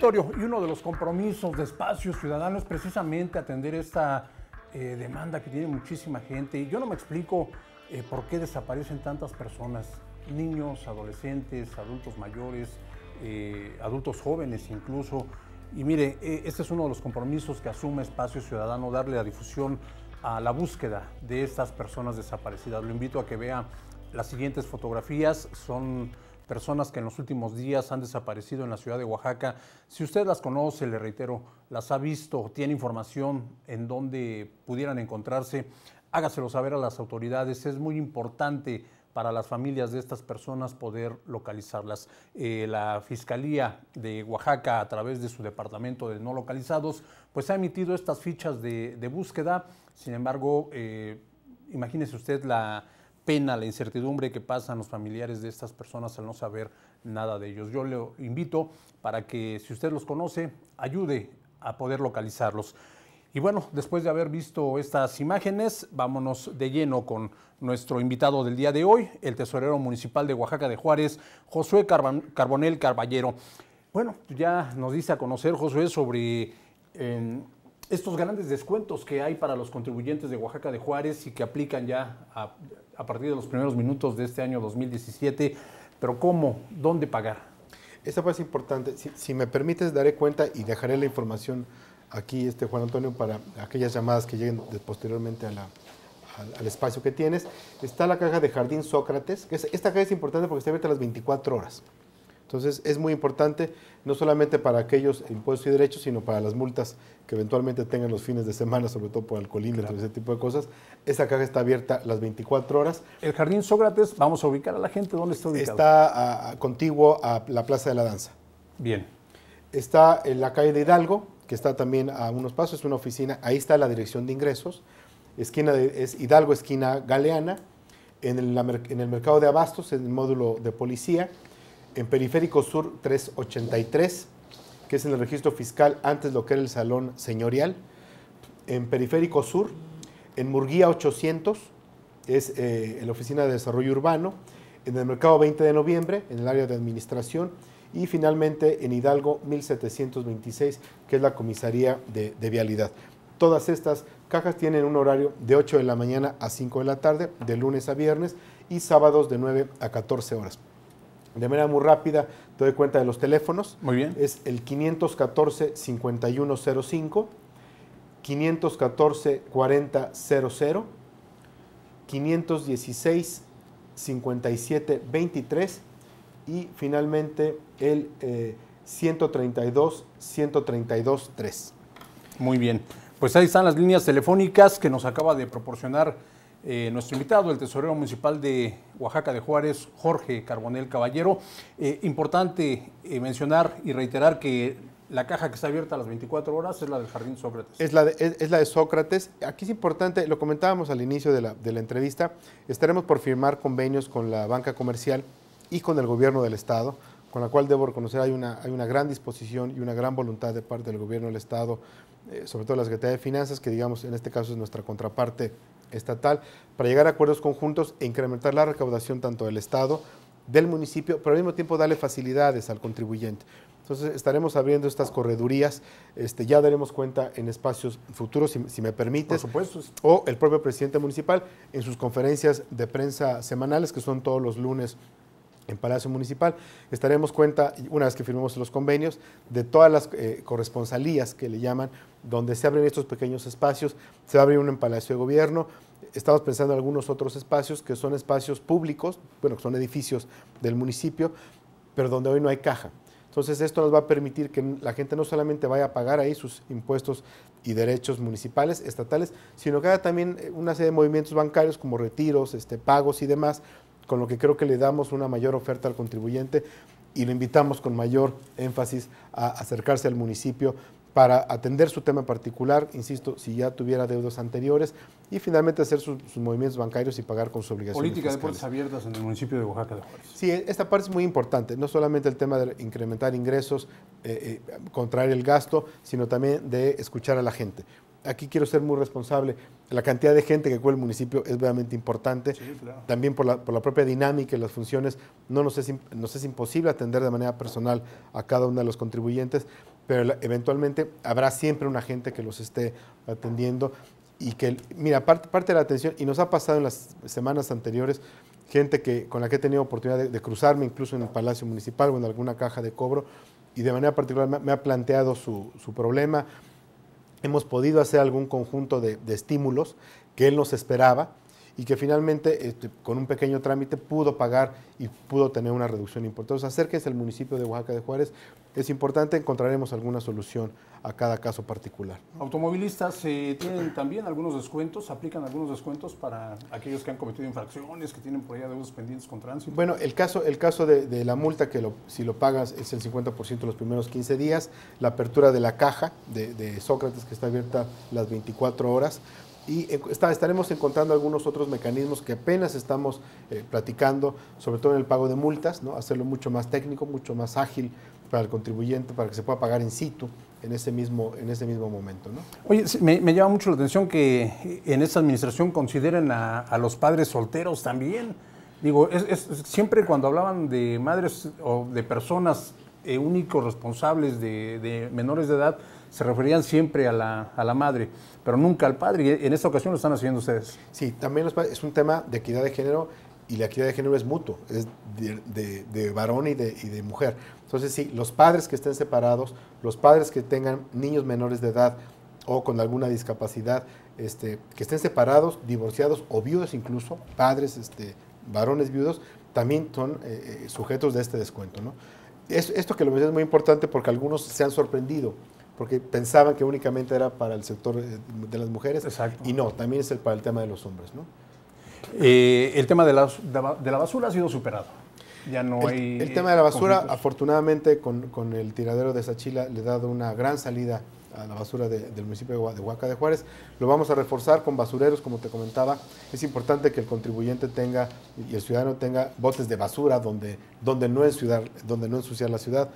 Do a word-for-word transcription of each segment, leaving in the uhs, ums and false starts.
auditorio, y uno de los compromisos de Espacio Ciudadano es precisamente atender esta eh, demanda que tiene muchísima gente. Y yo no me explico eh, por qué desaparecen tantas personas, niños, adolescentes, adultos mayores, eh, adultos jóvenes incluso. Y mire, eh, este es uno de los compromisos que asume Espacio Ciudadano, darle la difusión a la búsqueda de estas personas desaparecidas. Lo invito a que vea las siguientes fotografías. Son personas que en los últimos días han desaparecido en la ciudad de Oaxaca. Si usted las conoce, le reitero, las ha visto, tiene información en dónde pudieran encontrarse, hágaselo saber a las autoridades. Es muy importante para las familias de estas personas poder localizarlas. Eh, la Fiscalía de Oaxaca, a través de su departamento de no localizados, pues ha emitido estas fichas de, de búsqueda. Sin embargo, eh, imagínese usted la pena, la incertidumbre que pasan los familiares de estas personas al no saber nada de ellos. Yo le invito para que, si usted los conoce, ayude a poder localizarlos. Y bueno, después de haber visto estas imágenes, vámonos de lleno con nuestro invitado del día de hoy, el tesorero municipal de Oaxaca de Juárez, Josué Carbonell Caballero. Bueno, ya nos dice a conocer, Josué, sobre eh, estos grandes descuentos que hay para los contribuyentes de Oaxaca de Juárez y que aplican ya a, a partir de los primeros minutos de este año dos mil diecisiete. Pero ¿cómo? ¿Dónde pagar? Esa parte es importante. Si, si me permites, daré cuenta y dejaré la información aquí, este Juan Antonio, para aquellas llamadas que lleguen de, posteriormente a la, al, al espacio que tienes. Está la caja de Jardín Sócrates, que es, esta caja es importante porque está abierta a las veinticuatro horas. Entonces es muy importante, no solamente para aquellos impuestos y derechos, sino para las multas que eventualmente tengan los fines de semana, sobre todo por alcoholímetros, claro, ese tipo de cosas. Esta caja está abierta las veinticuatro horas. El Jardín Sócrates, vamos a ubicar a la gente, ¿dónde está ubicado? Está a, a, contiguo a la Plaza de la Danza. Bien. Está en la calle de Hidalgo, que está también a unos pasos, es una oficina, ahí está la dirección de ingresos, esquina de, es Hidalgo, esquina Galeana, en el, en el mercado de abastos, en el módulo de policía, en Periférico Sur trescientos ochenta y tres, que es en el registro fiscal, antes lo que era el salón señorial, en Periférico Sur, en Murguía ochocientos, es eh, en la oficina de desarrollo urbano, en el mercado veinte de noviembre, en el área de administración, y finalmente en Hidalgo mil setecientos veintiséis, que es la comisaría de, de vialidad. Todas estas cajas tienen un horario de ocho de la mañana a cinco de la tarde, de lunes a viernes, y sábados de nueve a catorce horas. De manera muy rápida, te doy cuenta de los teléfonos. Muy bien. Es el quinientos catorce, cincuenta y uno cero cinco, quinientos catorce, cuarenta cero cero, quinientos dieciséis, cincuenta y siete veintitrés y finalmente el eh, ciento treinta y dos, ciento treinta y dos tres. Muy bien. Pues ahí están las líneas telefónicas que nos acaba de proporcionar Eh, nuestro invitado, el tesorero municipal de Oaxaca de Juárez, Jorge Carbonell Caballero. Eh, importante eh, mencionar y reiterar que la caja que está abierta a las veinticuatro horas es la del Jardín Sócrates. Es la de, es, es la de Sócrates. Aquí es importante, lo comentábamos al inicio de la, de la entrevista, estaremos por firmar convenios con la banca comercial y con el gobierno del Estado, con la cual debo reconocer hay una, hay una gran disposición y una gran voluntad de parte del gobierno del Estado, eh, sobre todo la Secretaría de Finanzas, que digamos en este caso es nuestra contraparte estatal, para llegar a acuerdos conjuntos e incrementar la recaudación tanto del Estado, del municipio, pero al mismo tiempo darle facilidades al contribuyente. Entonces estaremos abriendo estas corredurías, este, ya daremos cuenta en espacios futuros, si, si me permites, por supuesto, o el propio presidente municipal en sus conferencias de prensa semanales, que son todos los lunes en Palacio Municipal. Estaremos cuenta, una vez que firmemos los convenios, de todas las eh, corresponsalías que le llaman, donde se abren estos pequeños espacios. Se va a abrir uno en Palacio de Gobierno. Estamos pensando en algunos otros espacios que son espacios públicos, bueno, que son edificios del municipio, pero donde hoy no hay caja. Entonces esto nos va a permitir que la gente no solamente vaya a pagar ahí sus impuestos y derechos municipales, estatales, sino que haga también una serie de movimientos bancarios como retiros, este, pagos y demás, con lo que creo que le damos una mayor oferta al contribuyente y lo invitamos con mayor énfasis a acercarse al municipio para atender su tema particular, insisto, si ya tuviera deudas anteriores, y finalmente hacer sus, sus movimientos bancarios y pagar con sus obligaciones Política fiscales. de puertas abiertas en el municipio de Oaxaca de Juárez. Sí, esta parte es muy importante, no solamente el tema de incrementar ingresos, eh, eh, contraer el gasto, sino también de escuchar a la gente. Aquí quiero ser muy responsable. La cantidad de gente que cubre el municipio es realmente importante. Sí, claro. También por la, por la propia dinámica y las funciones, no nos es, nos es imposible atender de manera personal a cada uno de los contribuyentes, pero la, eventualmente habrá siempre un agente que los esté atendiendo y que, mira, parte, parte de la atención, y nos ha pasado en las semanas anteriores, gente que, con la que he tenido oportunidad de, de cruzarme, incluso en el Palacio Municipal o en alguna caja de cobro, y de manera particular me, me ha planteado su, su problema. Hemos podido hacer algún conjunto de, de estímulos que él nos esperaba y que finalmente, este, con un pequeño trámite, pudo pagar y pudo tener una reducción importante. Entonces, acérquense al municipio de Oaxaca de Juárez, es importante, encontraremos alguna solución a cada caso particular. Automovilistas eh, tienen también algunos descuentos, aplican algunos descuentos para aquellos que han cometido infracciones, que tienen por allá deudas pendientes con tránsito. Bueno, el caso, el caso de, de la multa, que lo, si lo pagas es el cincuenta por ciento los primeros quince días, la apertura de la caja de, de Sócrates, que está abierta las veinticuatro horas, y está, estaremos encontrando algunos otros mecanismos que apenas estamos eh, platicando, sobre todo en el pago de multas, ¿no? Hacerlo mucho más técnico, mucho más ágil para el contribuyente, para que se pueda pagar in situ en ese mismo, en ese mismo momento, ¿no? Oye, me, me llama mucho la atención que en esta administración consideren a, a los padres solteros también. Digo, es, es, siempre cuando hablaban de madres o de personas eh, únicos responsables de, de menores de edad, se referían siempre a la, a la madre, pero nunca al padre, y en esta ocasión lo están haciendo ustedes. Sí, también los padres, es un tema de equidad de género, y la equidad de género es mutuo, es de, de, de varón y de, y de mujer. Entonces sí, los padres que estén separados, los padres que tengan niños menores de edad o con alguna discapacidad, este, que estén separados, divorciados o viudos incluso, padres, este, varones viudos, también son eh, sujetos de este descuento, ¿no? Es, esto que lo mencioné es muy importante porque algunos se han sorprendido, porque pensaban que únicamente era para el sector de las mujeres. Exacto. Y no, también es el, para el tema de los hombres, ¿no? Eh, el tema de la, de la basura ha sido superado. Ya no el, hay. El tema de la basura, conflictos. Afortunadamente, con, con el tiradero de Sachila le ha dado una gran salida a la basura de, del municipio de Oaxaca de Juárez. Lo vamos a reforzar con basureros, como te comentaba. Es importante que el contribuyente tenga y el ciudadano tenga botes de basura donde, donde, no, ensuciar, donde no ensuciar la ciudad.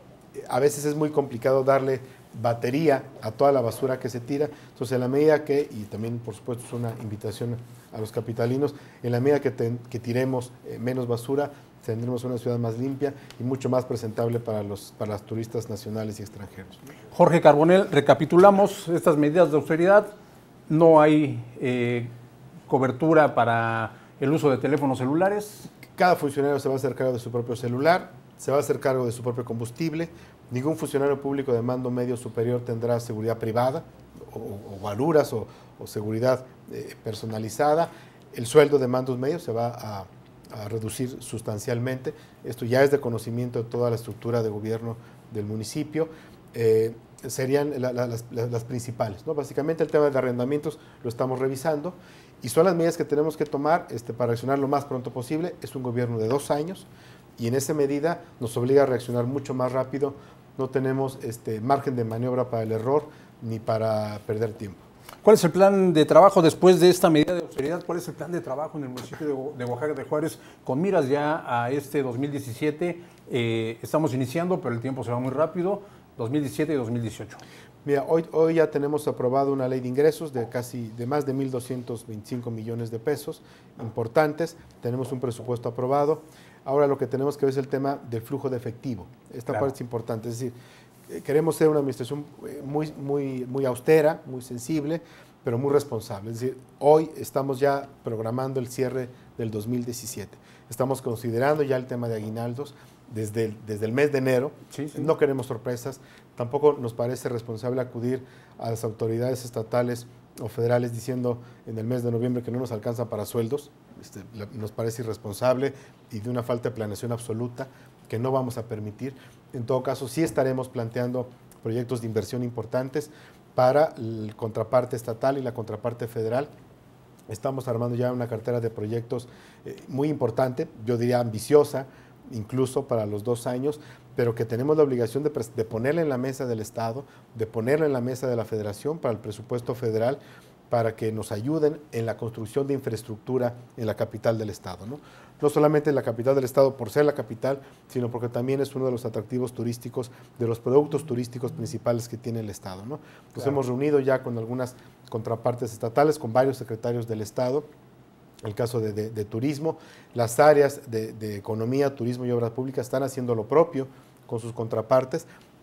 A veces es muy complicado darle batería a toda la basura que se tira. Entonces, en la medida que, y también por supuesto es una invitación a los capitalinos, en la medida que, te, que tiremos eh, menos basura, tendremos una ciudad más limpia y mucho más presentable para los, para los turistas nacionales y extranjeros. Jorge Carbonell, recapitulamos estas medidas de austeridad. No hay eh, cobertura para el uso de teléfonos celulares. Cada funcionario se va a hacer cargo de su propio celular, se va a hacer cargo de su propio combustible. Ningún funcionario público de mando medio superior tendrá seguridad privada o, o guaruras o, o seguridad eh, personalizada. El sueldo de mandos medios se va a, a reducir sustancialmente. Esto ya es de conocimiento de toda la estructura de gobierno del municipio. Eh, serían la, la, las, las principales, ¿no? Básicamente el tema de arrendamientos lo estamos revisando y son las medidas que tenemos que tomar este, para reaccionar lo más pronto posible. Es un gobierno de dos años. Y en esa medida nos obliga a reaccionar mucho más rápido. No tenemos este, margen de maniobra para el error ni para perder tiempo. ¿Cuál es el plan de trabajo después de esta medida de austeridad? ¿Cuál es el plan de trabajo en el municipio de, de Oaxaca de Juárez con miras ya a este dos mil diecisiete? Eh, estamos iniciando, pero el tiempo se va muy rápido, dos mil diecisiete y dos mil dieciocho. Mira, hoy, hoy ya tenemos aprobado una ley de ingresos de casi de más de mil doscientos veinticinco millones de pesos, importantes. Tenemos un presupuesto aprobado. Ahora lo que tenemos que ver es el tema del flujo de efectivo. Esta Claro. parte es importante. Es decir, queremos ser una administración muy, muy, muy austera, muy sensible, pero muy responsable. Es decir, hoy estamos ya programando el cierre del dos mil diecisiete. Estamos considerando ya el tema de aguinaldos desde el, desde el mes de enero. Sí, sí. No queremos sorpresas. Tampoco nos parece responsable acudir a las autoridades estatales o federales diciendo en el mes de noviembre que no nos alcanza para sueldos. Este, nos parece irresponsable y de una falta de planeación absoluta que no vamos a permitir. En todo caso, sí estaremos planteando proyectos de inversión importantes para la contraparte estatal y la contraparte federal. Estamos armando ya una cartera de proyectos eh, muy importante, yo diría ambiciosa, incluso para los dos años, pero que tenemos la obligación de, de ponerla en la mesa del Estado, de ponerla en la mesa de la Federación para el presupuesto federal, para que nos ayuden en la construcción de infraestructura en la capital del Estado, ¿no? No solamente en la capital del Estado por ser la capital, sino porque también es uno de los atractivos turísticos, de los productos turísticos principales que tiene el Estado, ¿no? Nos Claro. hemos reunido ya con algunas contrapartes estatales, con varios secretarios del Estado, el caso de, de, de turismo. Las áreas de, de economía, turismo y obras públicas están haciendo lo propio con sus contrapartes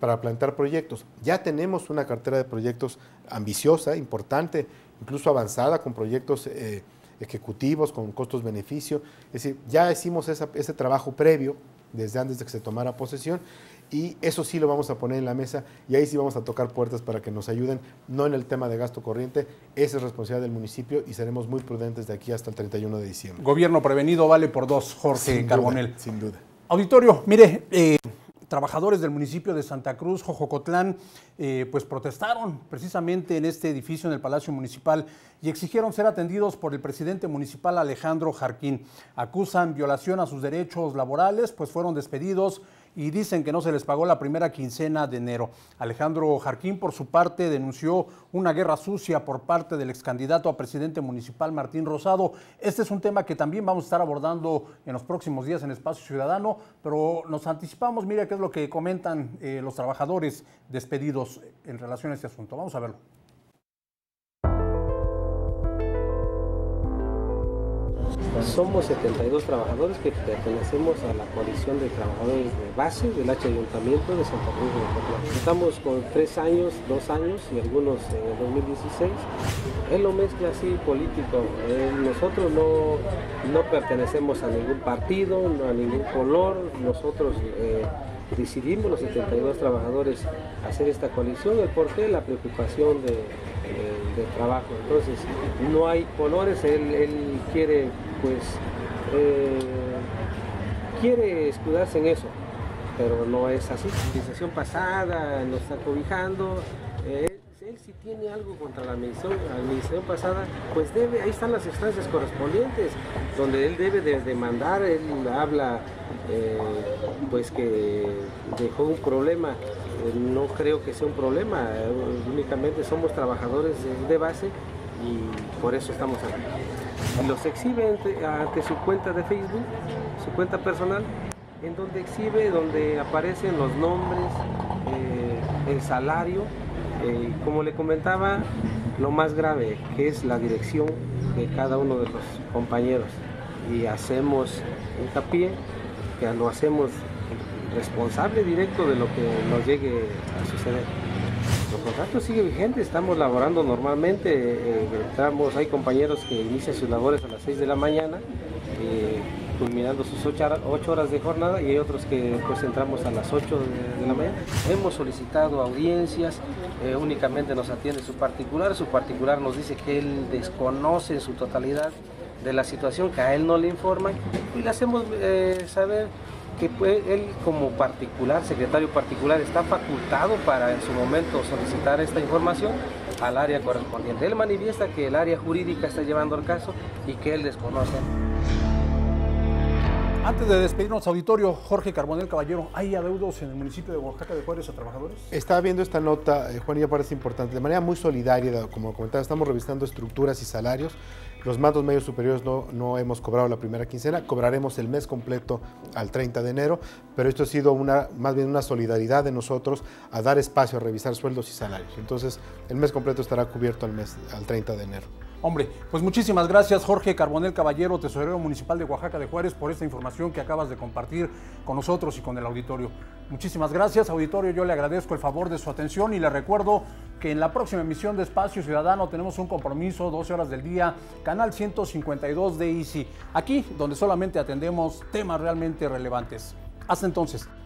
para plantear proyectos. Ya tenemos una cartera de proyectos ambiciosa, importante, incluso avanzada, con proyectos eh, ejecutivos, con costos-beneficio. Es decir, ya hicimos esa, ese trabajo previo desde antes de que se tomara posesión, y eso sí lo vamos a poner en la mesa, y ahí sí vamos a tocar puertas para que nos ayuden, no en el tema de gasto corriente. Esa es responsabilidad del municipio y seremos muy prudentes de aquí hasta el treinta y uno de diciembre. Gobierno prevenido vale por dos, Jorge Sin Carbonell. Duda, sin duda. Auditorio, mire, eh, trabajadores del municipio de Santa Cruz, Jojocotlán, eh, pues protestaron precisamente en este edificio, en el Palacio Municipal, y exigieron ser atendidos por el presidente municipal Alejandro Jarquín. Acusan violación a sus derechos laborales, pues fueron despedidos y dicen que no se les pagó la primera quincena de enero. Alejandro Jarquín, por su parte, denunció una guerra sucia por parte del ex candidato a presidente municipal Martín Rosado. Este es un tema que también vamos a estar abordando en los próximos días en Espacio Ciudadano, pero nos anticipamos, mire qué es lo que comentan eh, los trabajadores despedidos en relación a este asunto. Vamos a verlo. Somos setenta y dos trabajadores que pertenecemos a la coalición de trabajadores de base del H Ayuntamiento de Santa Cruz de Jojocotlán. Estamos con tres años, dos años y algunos en el dos mil dieciséis. Él lo mezcla así político. Eh, nosotros no, no pertenecemos a ningún partido, no a ningún color. Nosotros eh, decidimos, los setenta y dos trabajadores, hacer esta coalición. ¿El por qué? La preocupación de, de, de trabajo. Entonces, no hay colores. Él, él quiere, pues, eh, quiere escudarse en eso, pero no es así. La administración pasada nos está cobijando. Eh, él si tiene algo contra la administración, la administración pasada, pues debe, ahí están las instancias correspondientes, donde él debe de demandar. Él habla, eh, pues que dejó un problema. Eh, no creo que sea un problema, eh, únicamente somos trabajadores de, de base y por eso estamos aquí. Los exhibe ante, ante su cuenta de Facebook, su cuenta personal, en donde exhibe, donde aparecen los nombres, eh, el salario. Eh, como le comentaba, lo más grave que es la dirección de cada uno de los compañeros, y hacemos hincapié que lo hacemos responsable directo de lo que nos llegue a suceder. Los contratos siguen vigentes, estamos laborando normalmente, eh, entramos, hay compañeros que inician sus labores a las seis de la mañana, eh, culminando sus ocho horas de jornada, y hay otros que pues entramos a las ocho de, de la mañana. Hemos solicitado audiencias, eh, únicamente nos atiende su particular, su particular nos dice que él desconoce en su totalidad de la situación, que a él no le informan, y le hacemos eh, saber que pues, él como particular, secretario particular, está facultado para en su momento solicitar esta información al área correspondiente. Él manifiesta que el área jurídica está llevando el caso y que él desconoce. Antes de despedirnos, auditorio, Jorge Carbonell Caballero, ¿hay adeudos en el municipio de Oaxaca de Juárez a trabajadores? Estaba viendo esta nota, eh, Juan, y ya parece importante. De manera muy solidaria, como comentaba, estamos revisando estructuras y salarios. Los mandos medios superiores no, no hemos cobrado la primera quincena, cobraremos el mes completo al treinta de enero, pero esto ha sido una, más bien una solidaridad de nosotros a dar espacio a revisar sueldos y salarios. Entonces, el mes completo estará cubierto al, mes, al treinta de enero. Hombre, pues muchísimas gracias, Jorge Carbonell Caballero, tesorero municipal de Oaxaca de Juárez, por esta información que acabas de compartir con nosotros y con el auditorio. Muchísimas gracias, auditorio. Yo le agradezco el favor de su atención y le recuerdo que en la próxima emisión de Espacio Ciudadano tenemos un compromiso, doce horas del día, canal ciento cincuenta y dos de Easy, aquí donde solamente atendemos temas realmente relevantes. Hasta entonces.